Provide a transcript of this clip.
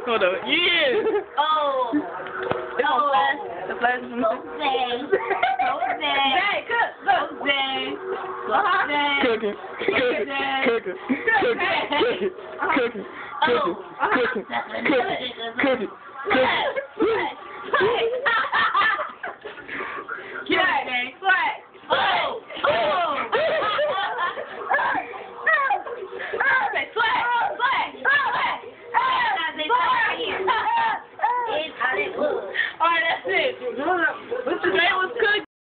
one though. Yeah. Oh. The flash. Jose. Jose. Cooking. Alright, that's it. What's the name?